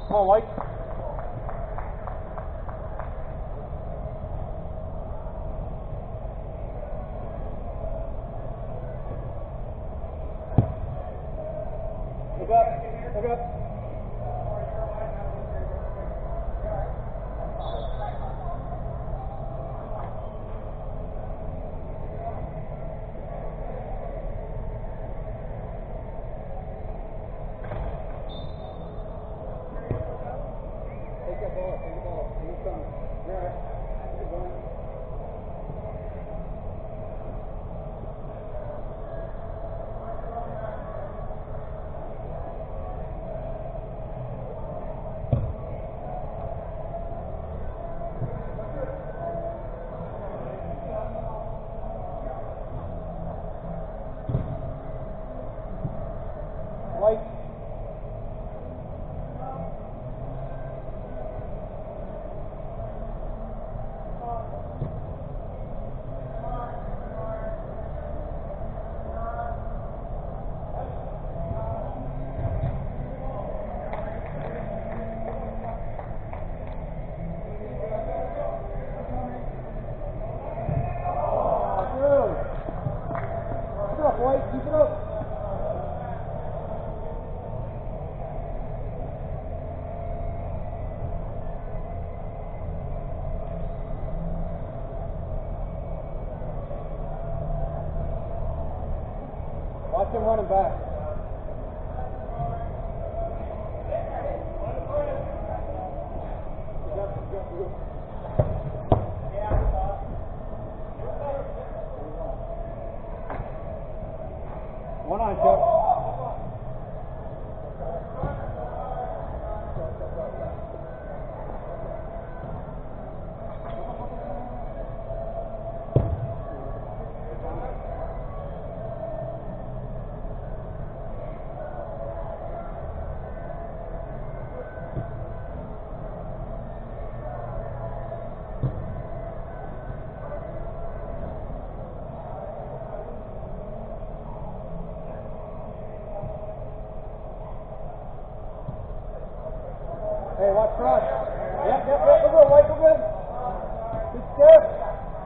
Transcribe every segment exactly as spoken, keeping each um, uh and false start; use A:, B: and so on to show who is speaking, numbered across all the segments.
A: Come on, White. Look up. Look up. Take that ball. Take the ball. Keep coming. You're all right. Keep going. White. White, keep it up. Watch him running back. One on, Chuck. Hey, watch cross. Yep, yep, yep, we're good, White, we're good. Good step.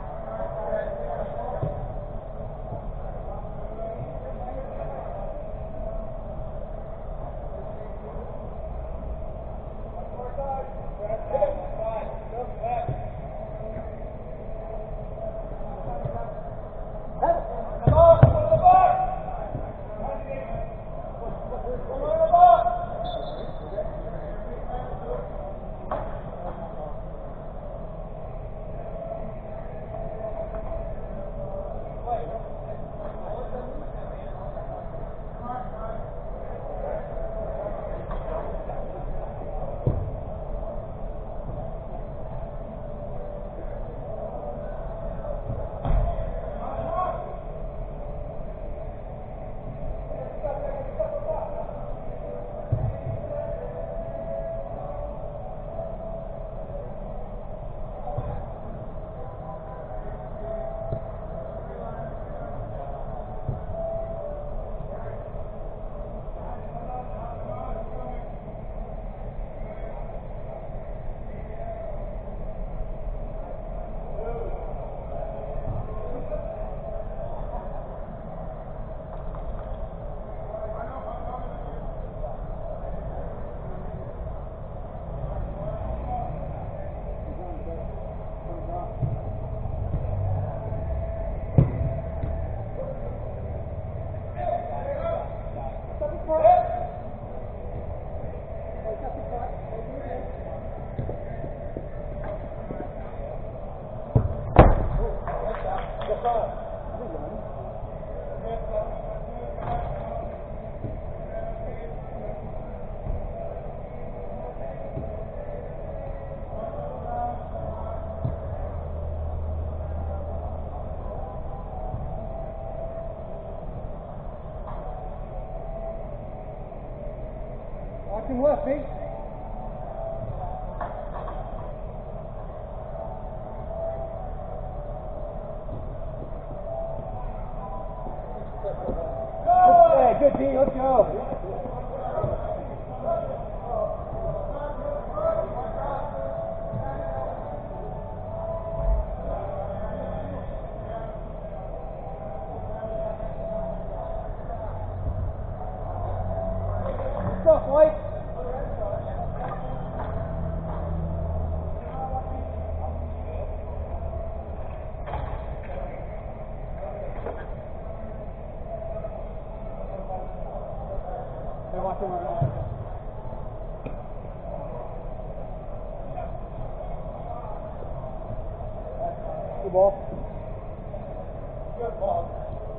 A: Watch him left, Pete. Good, good, D. Let's go. stuff, White. Hey, watch him right now. Good ball. Good ball.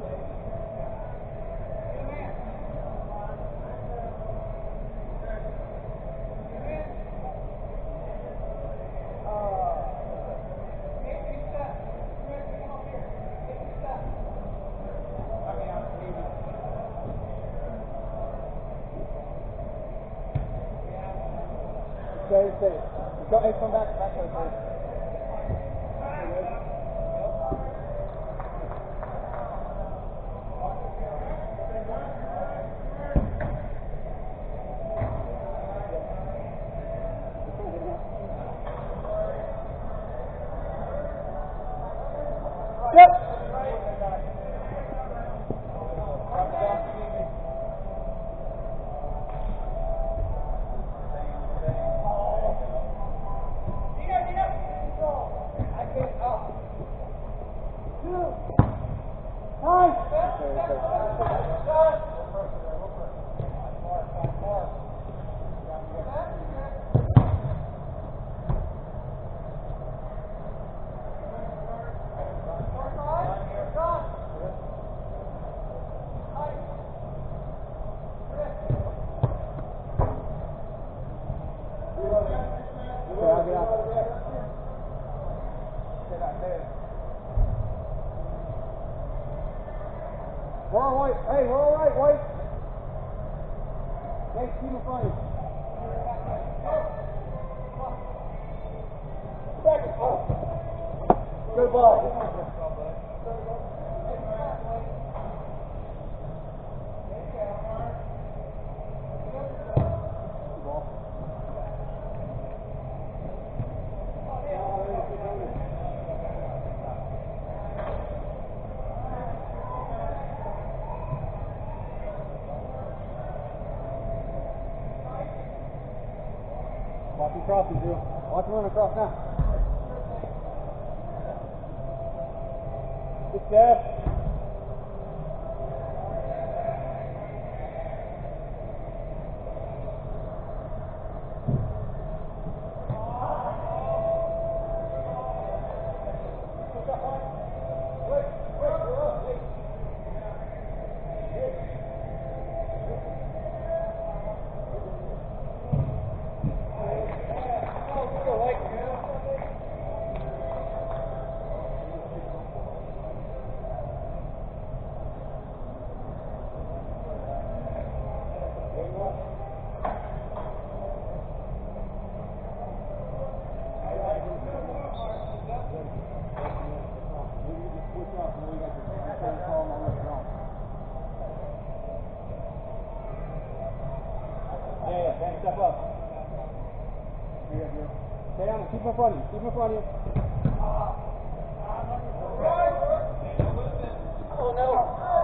A: Stay, stay. Go, hey, come back, back to the place. Yep. We're all right. Hey, we're all right, White. Hey, keep in front of you. Second. Oh. Good ball. Watch him cross, Drew. Watch him run across now. Good step. Step up. Here you go, Drew. Stay on it. Keep him in front of you. Keep him in front of you. Oh, no.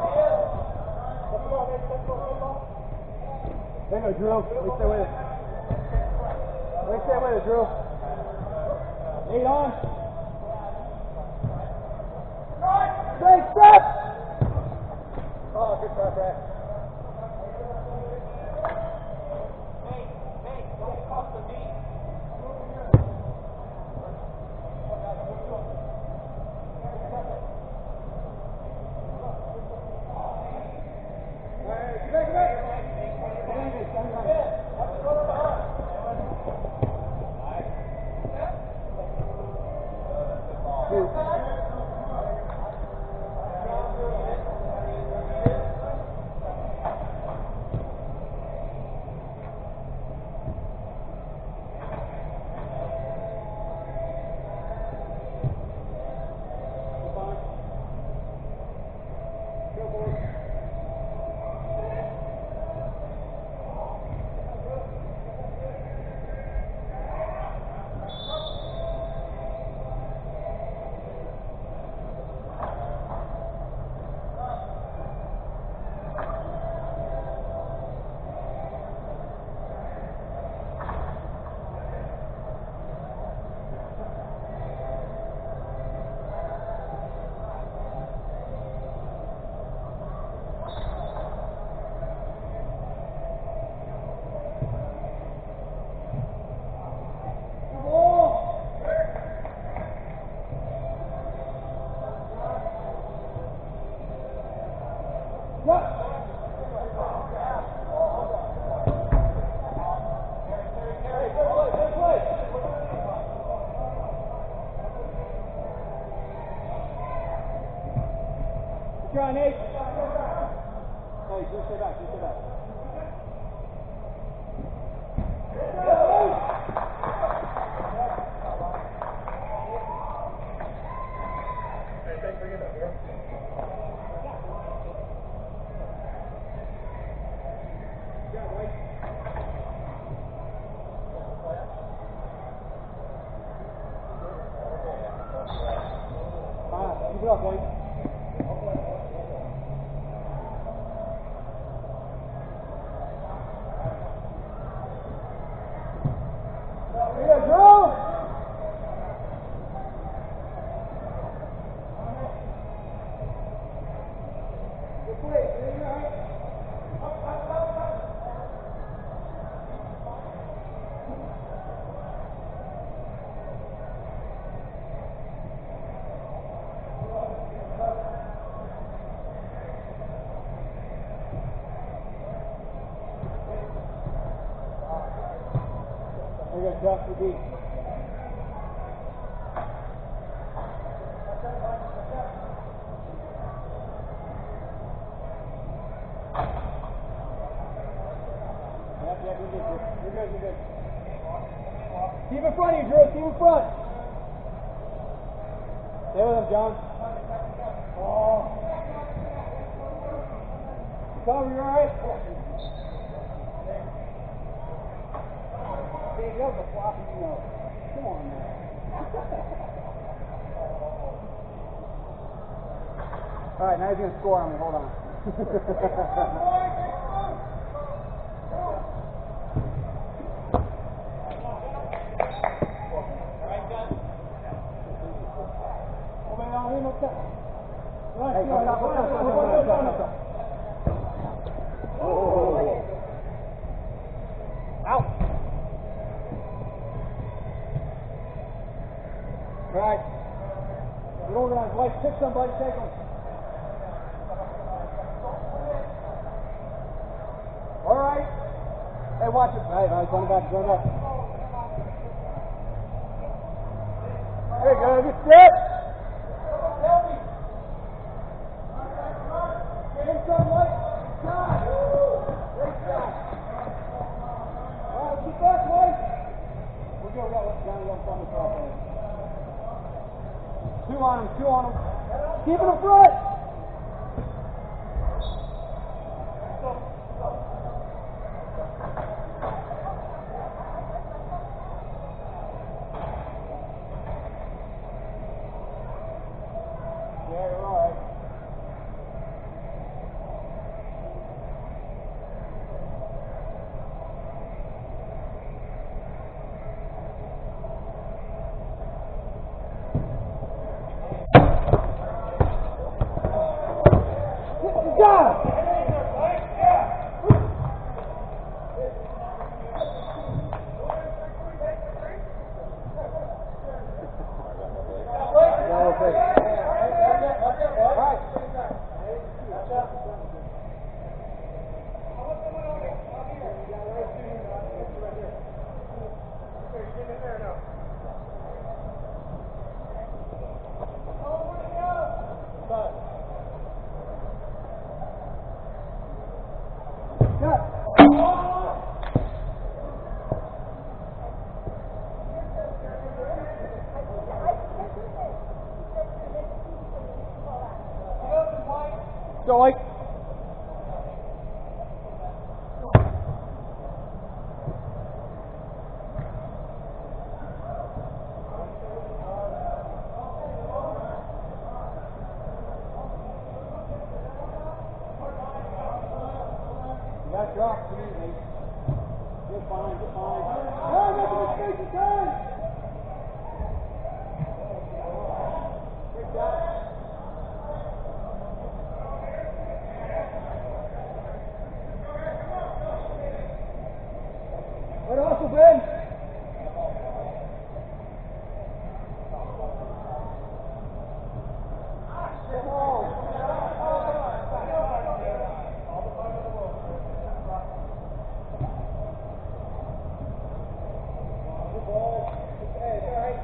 A: There you go, Drew. Wait, stay with it. Wait, stay with it, Drew. Eight on. Straight step. Oh, good try, Brad. it up, boys. Here, Drew! Good play, man. All right. Up, up, up, up. We're going to drop the beat. Yep, yep, you're good, you're good, you're good. Keep in front of you, Drew, keep in front. Stay with him, John. Oh. Cover, you alright? Dave, that was a floppy note. Come on, man. Alright, now he's going to score on me. Hold on. Hey, come stop, stop, stop, stop, stop, stop. Oh. Out. All right. Get organized. White, pick somebody, take them. All right. Hey, watch it. Right, right. Run it back, run it back. There you go. Good step. Get some White. Shot. Great shot. All right, keep back, White. We're good. We got one down. We got one on the Two on him, two on him. Keep it in front. Yeah, you're all right. Go, Mike. You got dropped, you need, mate. You're fine, you're fine. Oh, make a mistake, you can! Great job. Right off the bench. Come on. Good ball. Hey, it's all right.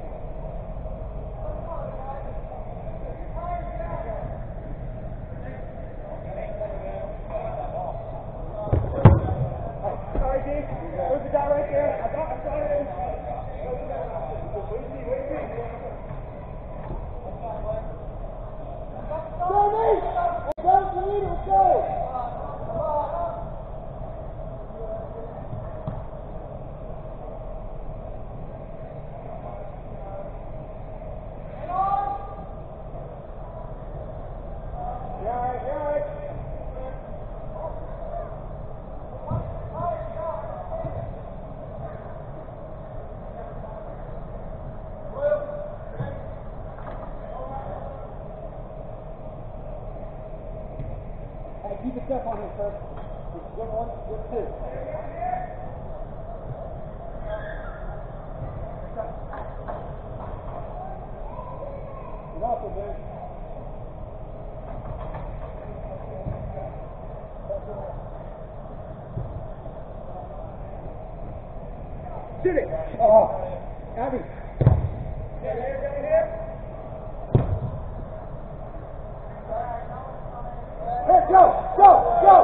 A: Sorry, Dave. There's the guy right there. I got, I got it. Wait and see, wait and see. Go, mate! Let's go, Selena, let's go! it, sir. Good one, good two. Get off the bench. Shoot it! Oh, Abby. Let's go! Go! Go!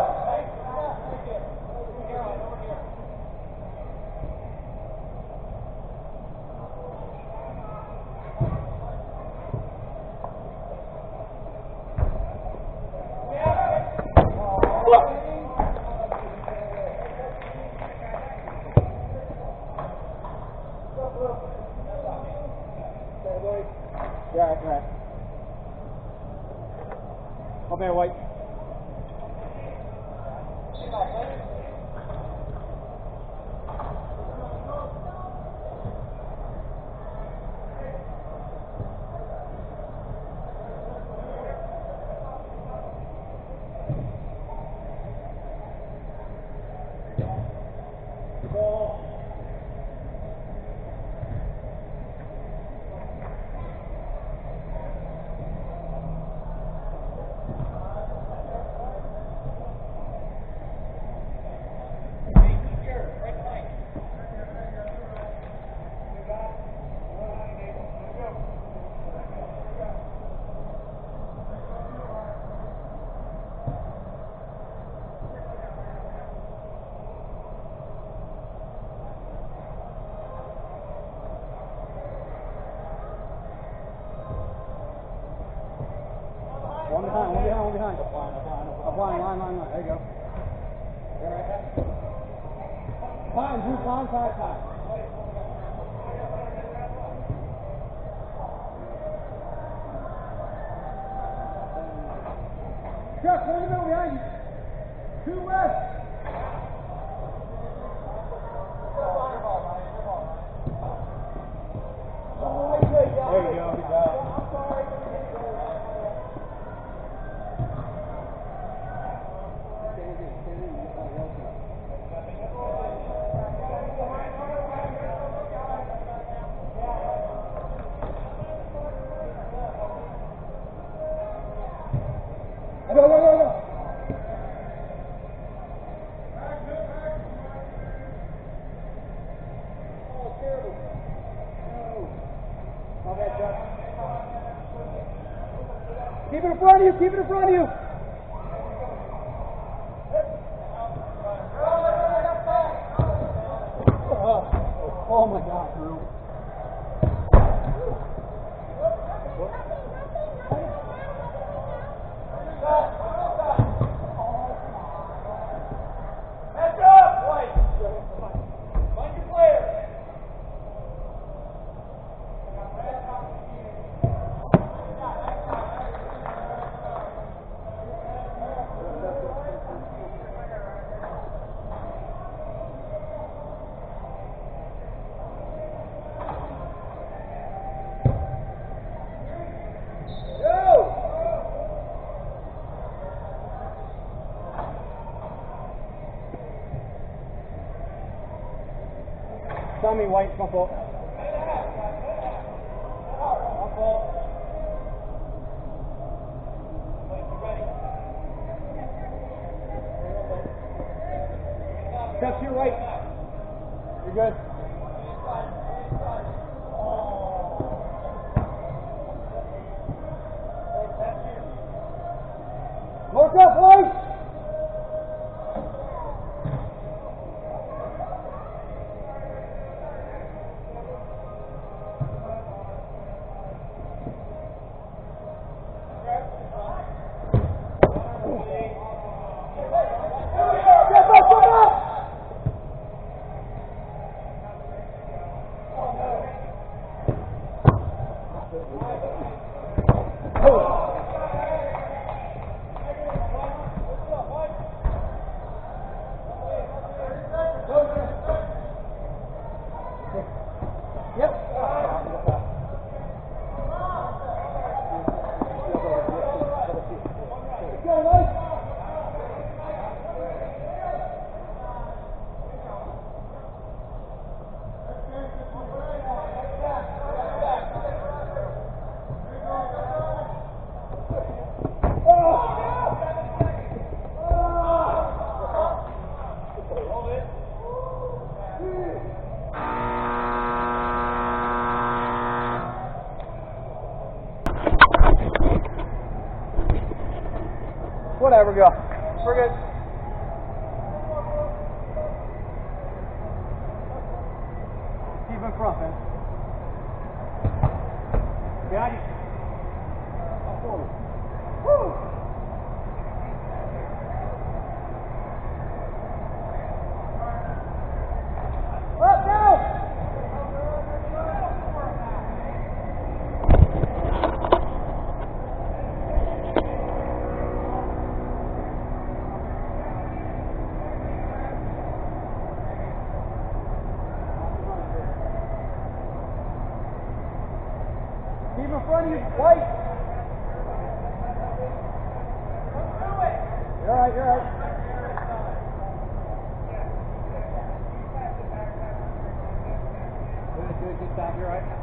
A: Yeah, right, right. Come here, White. One behind, one behind, one behind. Up line, up line, up line, line, line, line. There you go. There, right there. Time, Drew, time, time, time. Chuck, one in the middle behind you. Two west. There you go, good job. Go, go, go, go. Oh, terrible. No. My bad, Chuck. Keep it in front of you, keep it in front of you. Oh, oh my God, Drew. Tommy White, come up. Step to your right. You're good. Mark up, White. whatever, go. We're good. Keep in front, man. Behind you. Up forward. Woo! Up now! Keep in front of you, White. You're all right, you're all right. Good, good, good stop, you're all right.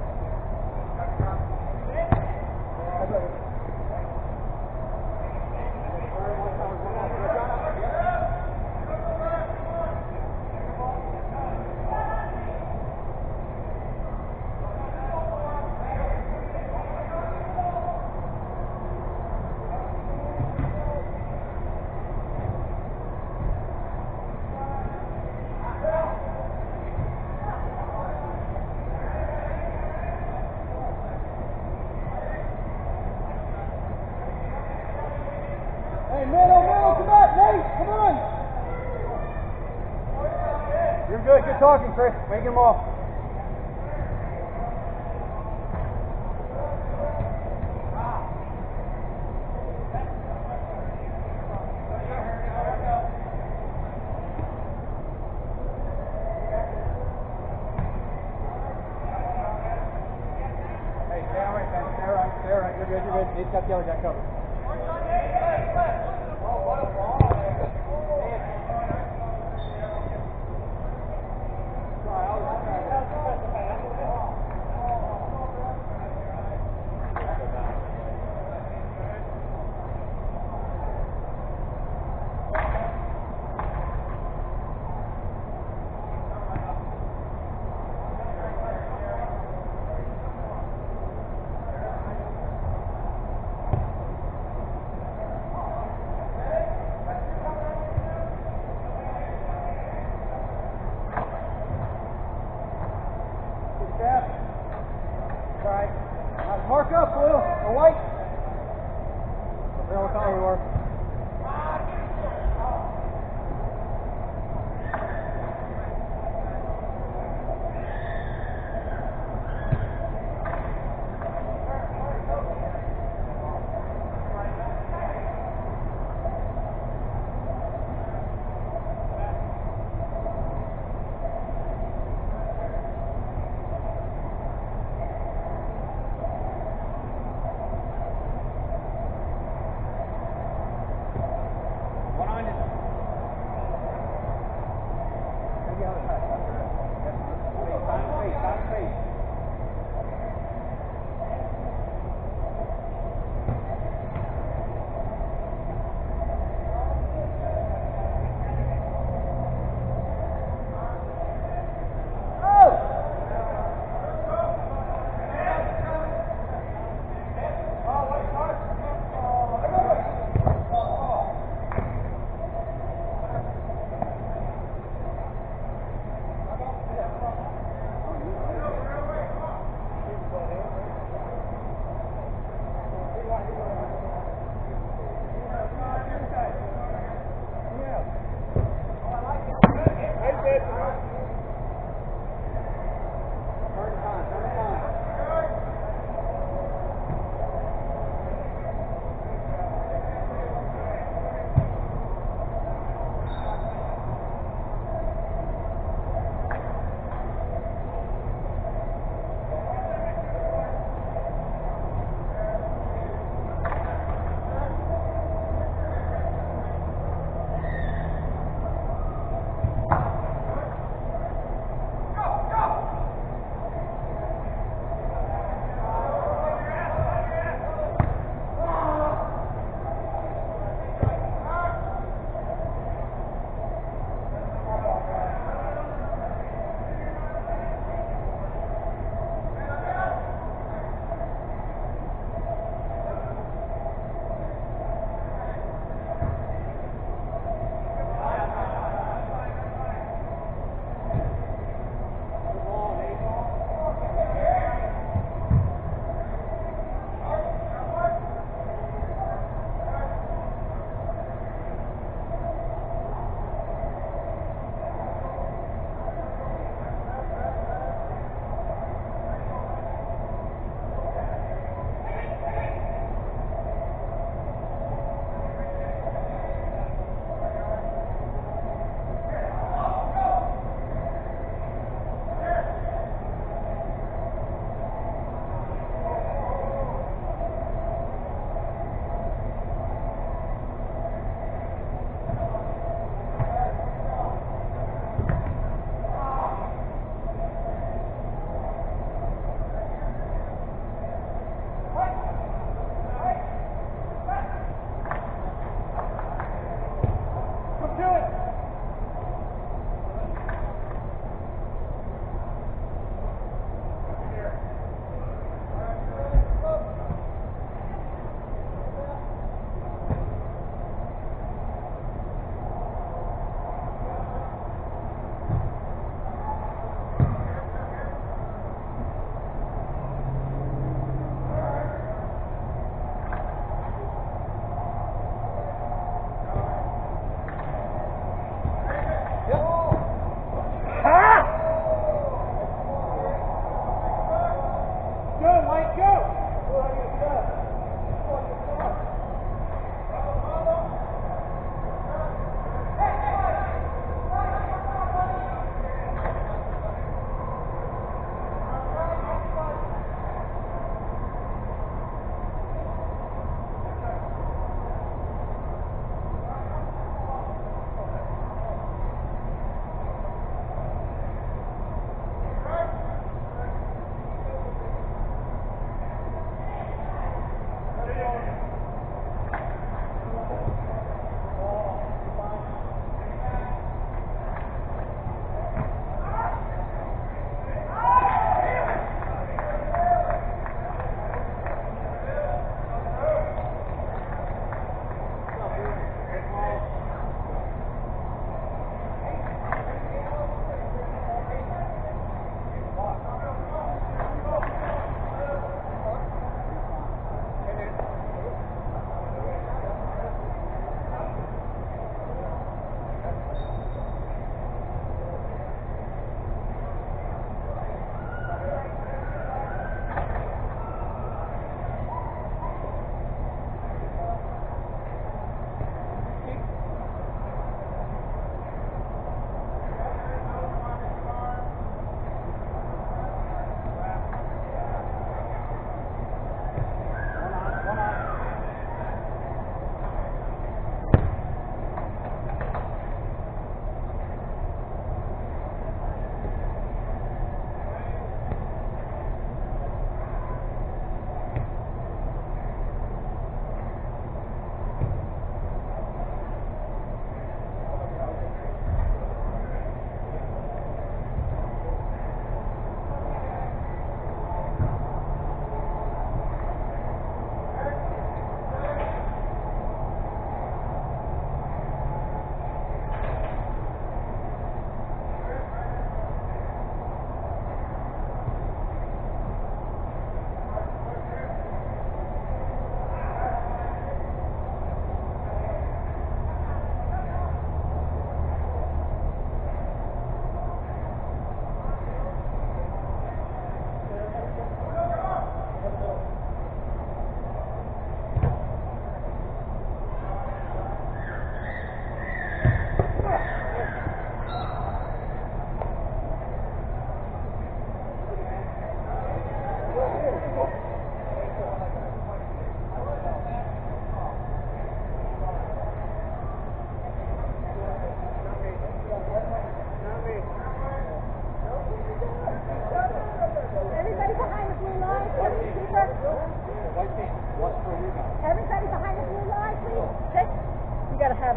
A: Hey, middle, middle, come back, Nate, come on. You're good, good talking, Chris. Making them off. Hey, stay all right, man. Stay all right, stay all right. You're good, you're good. Nate's got the other guy covered.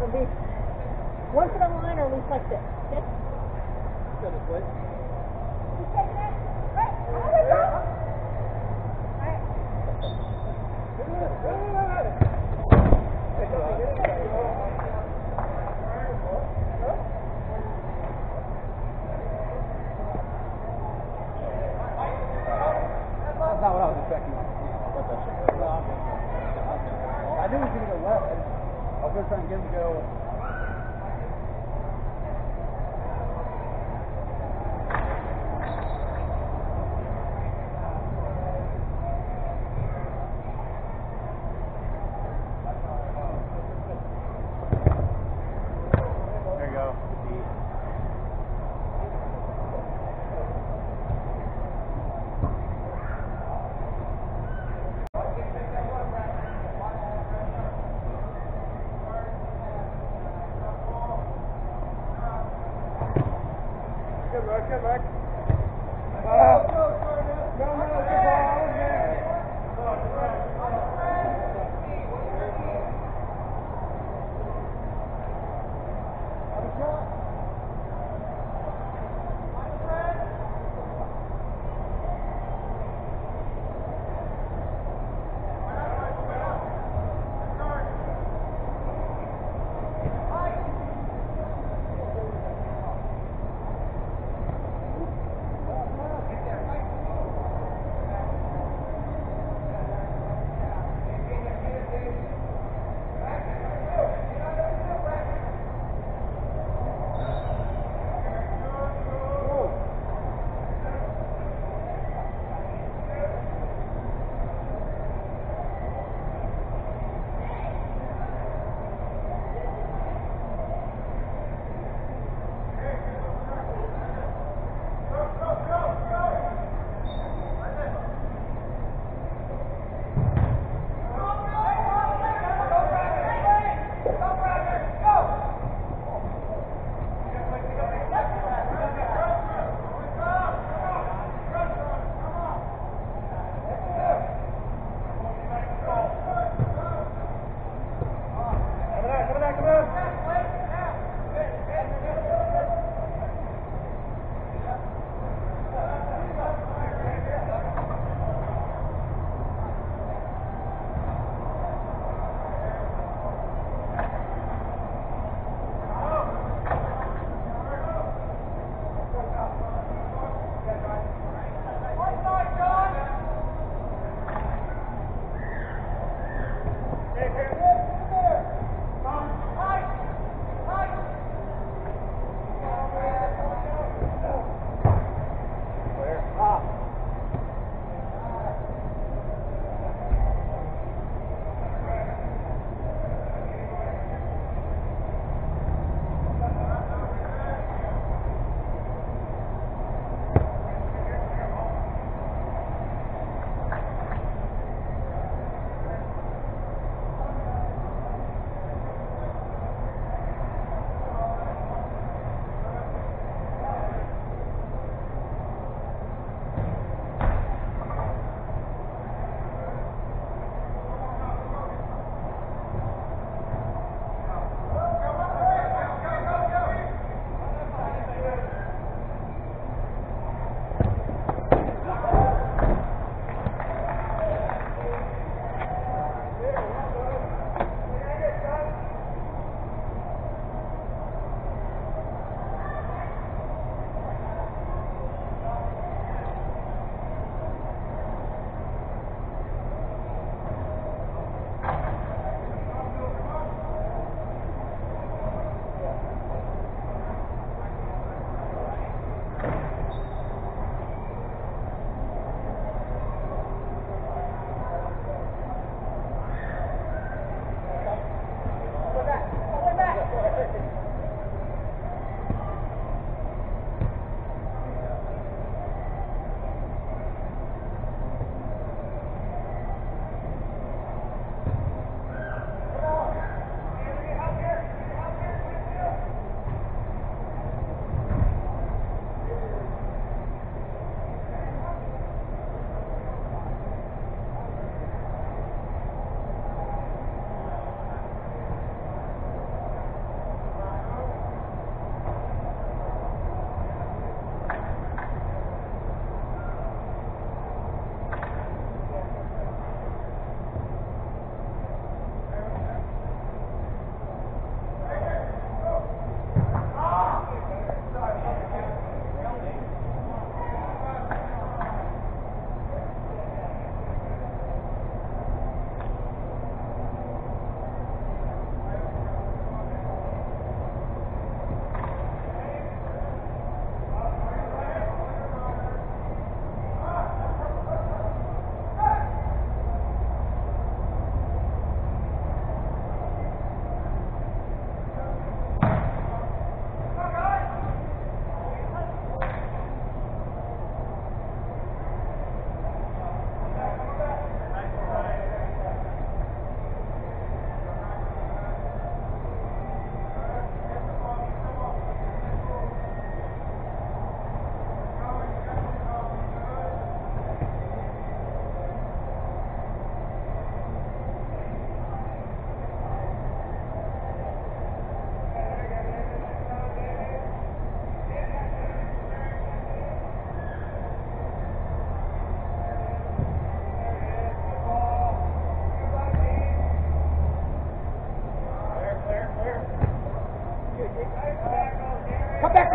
B: it'll be once in a line or at least like this. Okay?
A: Go this way.
B: You taking it? Right. There we go. All right.
A: That's not what I was expecting. I knew he was going to go left. I was going to try and get him to go. There you go. Good work, good work. Uh, no, no, no, good ball, yeah. Have a shot.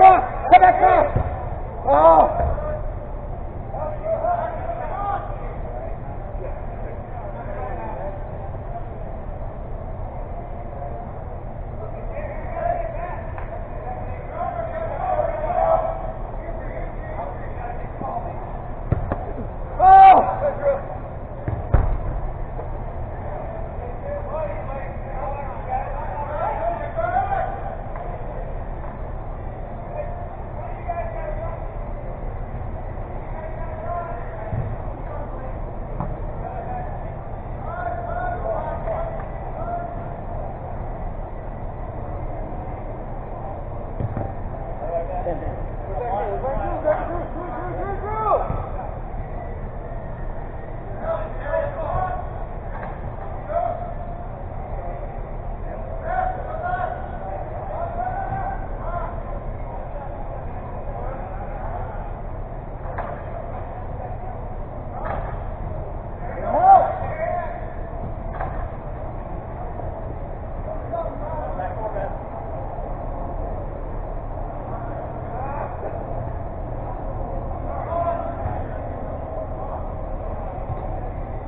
A: cross! Come back cross! Oh!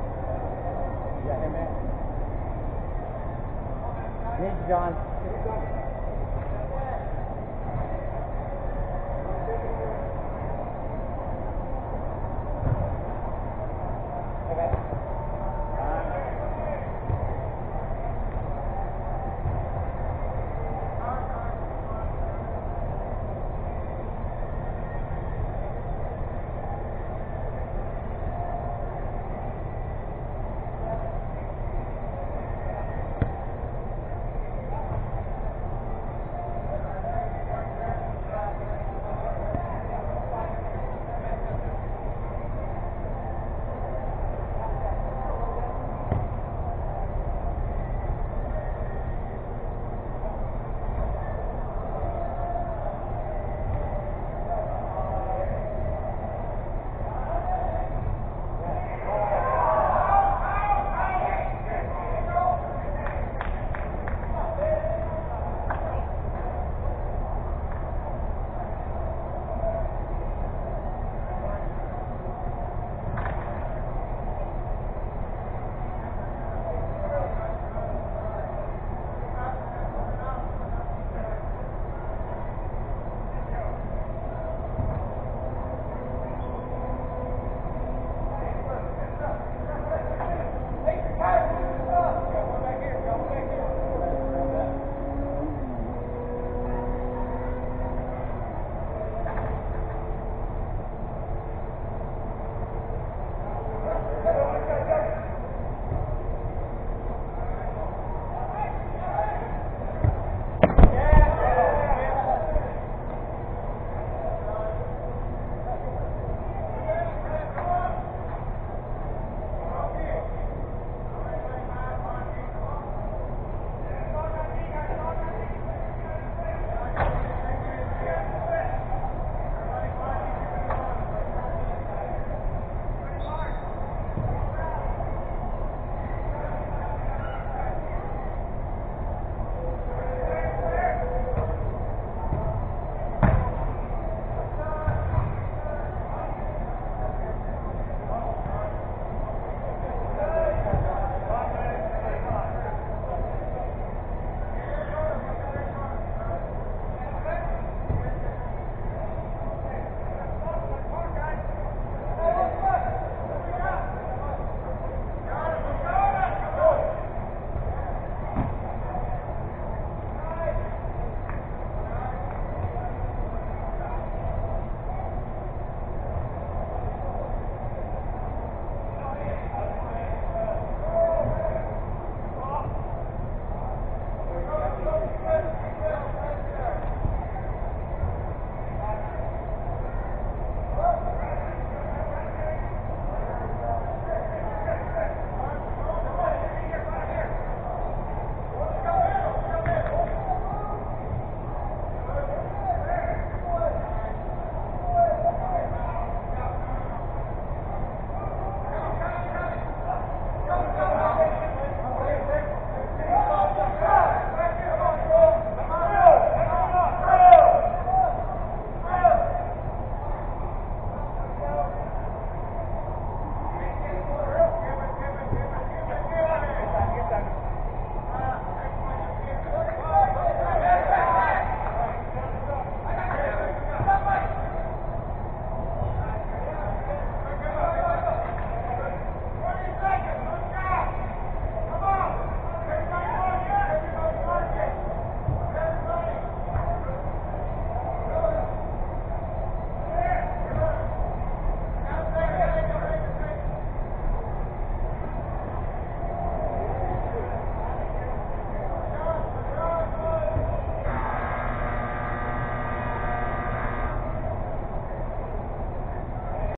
C: John.